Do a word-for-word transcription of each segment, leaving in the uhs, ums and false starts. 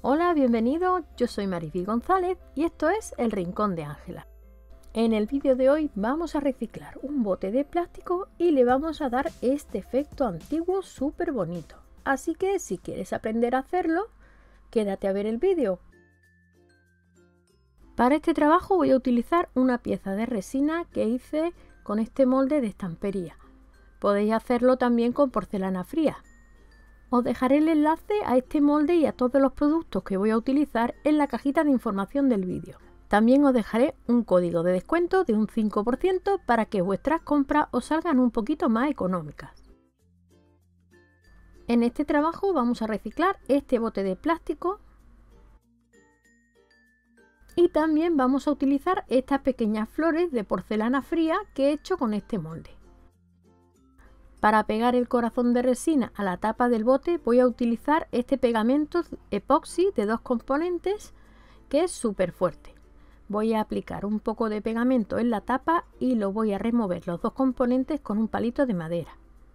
Hola, bienvenido, yo soy Mariví González y esto es El Rincón de Ángela. En el vídeo de hoy vamos a reciclar un bote de plástico y le vamos a dar este efecto antiguo súper bonito. Así que si quieres aprender a hacerlo, quédate a ver el vídeo. Para este trabajo voy a utilizar una pieza de resina que hice con este molde de estampería. Podéis hacerlo también con porcelana fría. Os dejaré el enlace a este molde y a todos los productos que voy a utilizar en la cajita de información del vídeo. También os dejaré un código de descuento de un cinco por ciento para que vuestras compras os salgan un poquito más económicas. En este trabajo vamos a reciclar este bote de plástico y también vamos a utilizar estas pequeñas flores de porcelana fría que he hecho con este molde. Para pegar el corazón de resina a la tapa del bote voy a utilizar este pegamento epoxi de dos componentes que es súper fuerte. Voy a aplicar un poco de pegamento en la tapa y lo voy a remover los dos componentes con un palito de madera.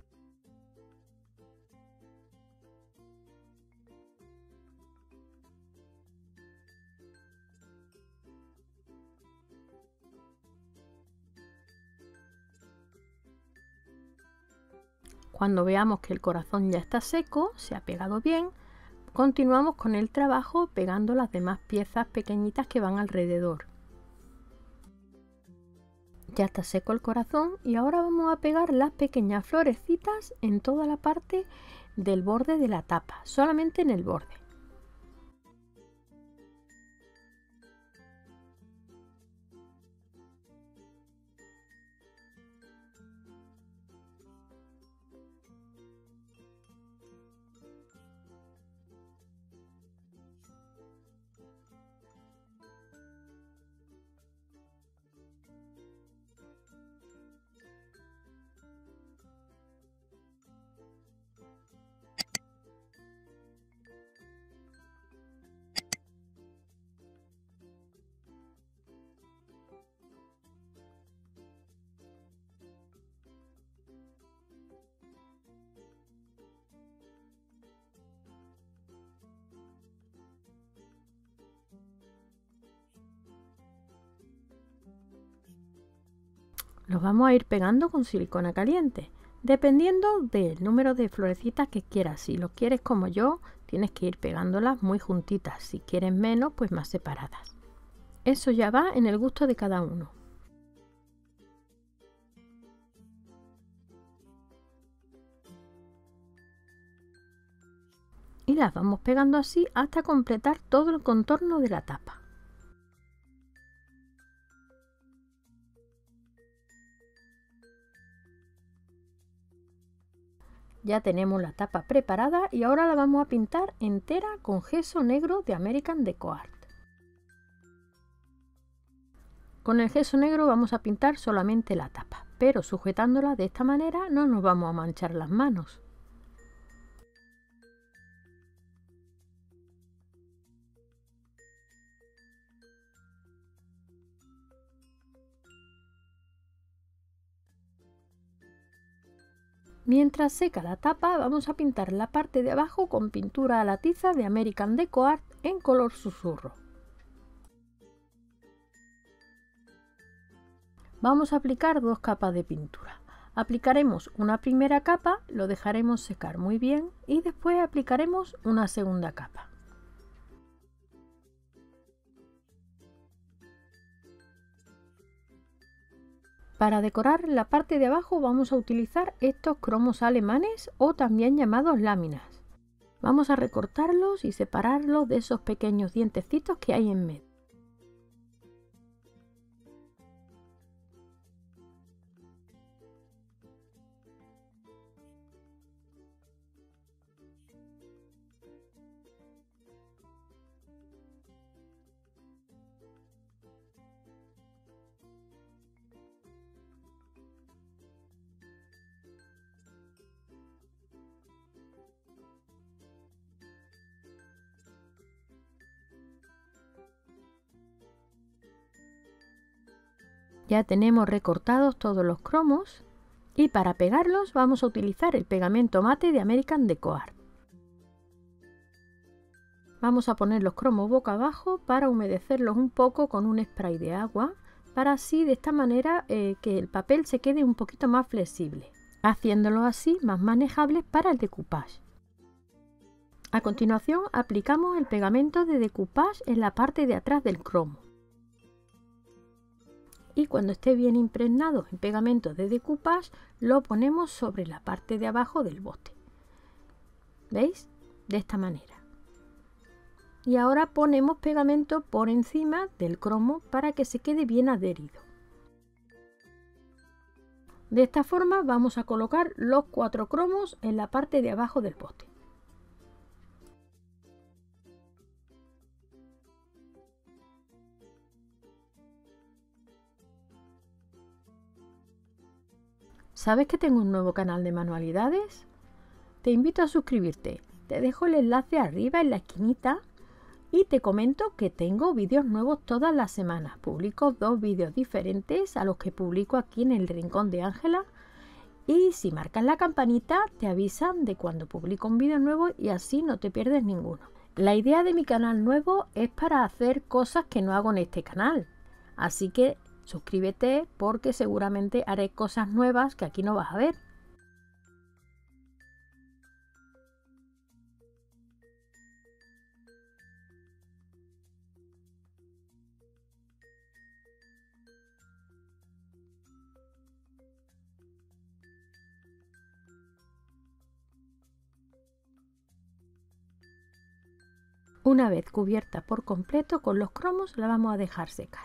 Cuando veamos que el corazón ya está seco, se ha pegado bien, continuamos con el trabajo pegando las demás piezas pequeñitas que van alrededor. Ya está seco el corazón y ahora vamos a pegar las pequeñas florecitas en toda la parte del borde de la tapa, solamente en el borde. Los vamos a ir pegando con silicona caliente, dependiendo del número de florecitas que quieras. Si los quieres como yo, tienes que ir pegándolas muy juntitas. Si quieres menos, pues más separadas. Eso ya va en el gusto de cada uno. Y las vamos pegando así hasta completar todo el contorno de la tapa. Ya tenemos la tapa preparada y ahora la vamos a pintar entera con gesso negro de American Deco Art. Con el gesso negro vamos a pintar solamente la tapa, pero sujetándola de esta manera no nos vamos a manchar las manos. Mientras seca la tapa, vamos a pintar la parte de abajo con pintura a la tiza de American Deco Art en color susurro. Vamos a aplicar dos capas de pintura. Aplicaremos una primera capa, lo dejaremos secar muy bien y después aplicaremos una segunda capa. Para decorar la parte de abajo vamos a utilizar estos cromos alemanes o también llamados láminas. Vamos a recortarlos y separarlos de esos pequeños dientecitos que hay en medio. Ya tenemos recortados todos los cromos y para pegarlos vamos a utilizar el pegamento mate de American Deco Art. Vamos a poner los cromos boca abajo para humedecerlos un poco con un spray de agua, para así de esta manera eh, que el papel se quede un poquito más flexible, haciéndolo así más manejables para el decoupage. A continuación aplicamos el pegamento de decoupage en la parte de atrás del cromo. Y cuando esté bien impregnado en pegamento de decoupage, lo ponemos sobre la parte de abajo del bote. ¿Veis? De esta manera. Y ahora ponemos pegamento por encima del cromo para que se quede bien adherido. De esta forma vamos a colocar los cuatro cromos en la parte de abajo del bote. ¿Sabes que tengo un nuevo canal de manualidades? Te invito a suscribirte. Te dejo el enlace arriba en la esquinita y te comento que tengo vídeos nuevos todas las semanas. Publico dos vídeos diferentes a los que publico aquí en el Rincón de Ángela. Y si marcas la campanita te avisan de cuando publico un vídeo nuevo y así no te pierdes ninguno. La idea de mi canal nuevo es para hacer cosas que no hago en este canal. Así que suscríbete porque seguramente haré cosas nuevas que aquí no vas a ver. Una vez cubierta por completo con los cromos, la vamos a dejar secar.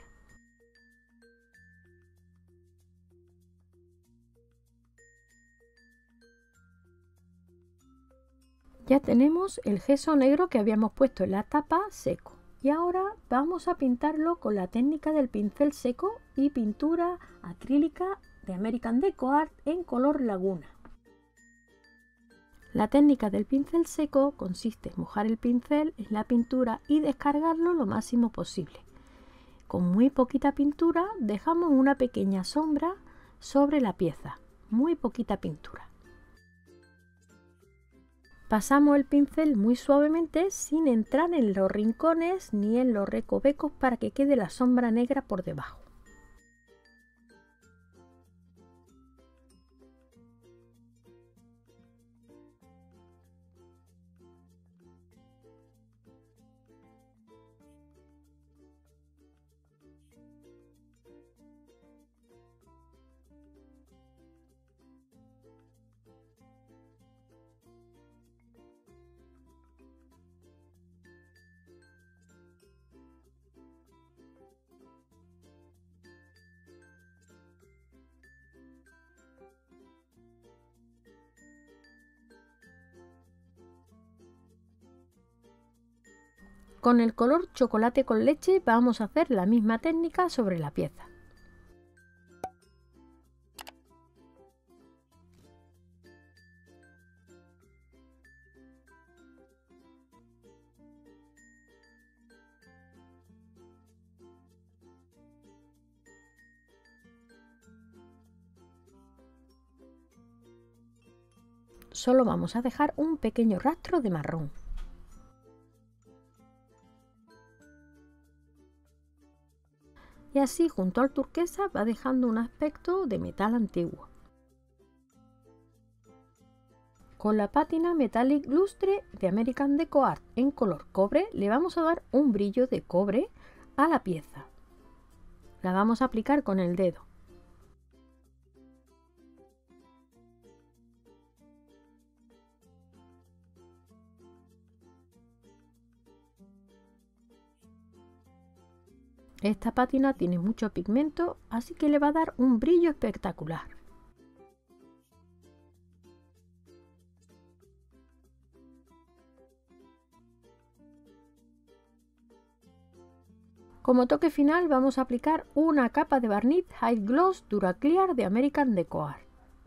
Ya tenemos el gesso negro que habíamos puesto en la tapa seco. Y ahora vamos a pintarlo con la técnica del pincel seco y pintura acrílica de American Deco Art en color laguna. La técnica del pincel seco consiste en mojar el pincel en la pintura y descargarlo lo máximo posible. Con muy poquita pintura dejamos una pequeña sombra sobre la pieza, muy poquita pintura. Pasamos el pincel muy suavemente sin entrar en los rincones ni en los recovecos para que quede la sombra negra por debajo. Con el color chocolate con leche vamos a hacer la misma técnica sobre la pieza. Solo vamos a dejar un pequeño rastro de marrón. Y así junto al turquesa va dejando un aspecto de metal antiguo. Con la pátina Metallic Lustre de American Deco Art en color cobre le vamos a dar un brillo de cobre a la pieza. La vamos a aplicar con el dedo. Esta pátina tiene mucho pigmento, así que le va a dar un brillo espectacular. Como toque final vamos a aplicar una capa de barniz High Gloss Dura Clear de American Deco Art.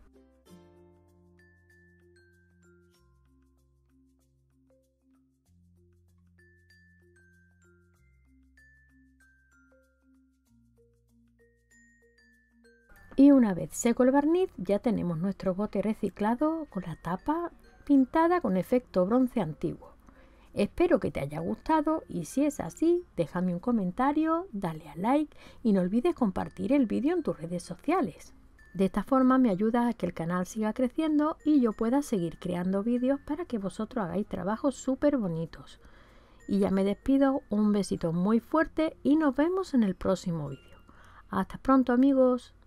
Y una vez seco el barniz ya tenemos nuestro bote reciclado con la tapa pintada con efecto bronce antiguo. Espero que te haya gustado y si es así, déjame un comentario, dale a like y no olvides compartir el vídeo en tus redes sociales. De esta forma me ayudas a que el canal siga creciendo y yo pueda seguir creando vídeos para que vosotros hagáis trabajos súper bonitos. Y ya me despido, un besito muy fuerte y nos vemos en el próximo vídeo. Hasta pronto amigos.